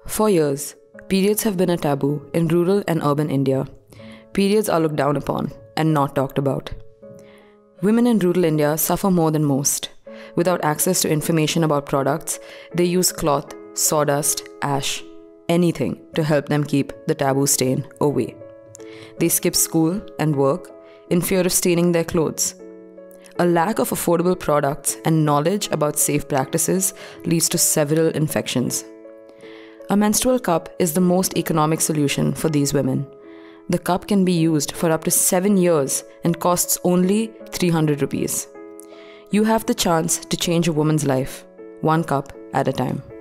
For years, periods have been a taboo in rural and urban India. Periods are looked down upon and not talked about. Women in rural India suffer more than most. Without access to information about products, they use cloth, sawdust, ash, anything to help them keep the taboo stain away. They skip school and work in fear of staining their clothes. A lack of affordable products and knowledge about safe practices leads to several infections. A menstrual cup is the most economic solution for these women. The cup can be used for up to 7 years and costs only 300 rupees. You have the chance to change a woman's life, one cup at a time.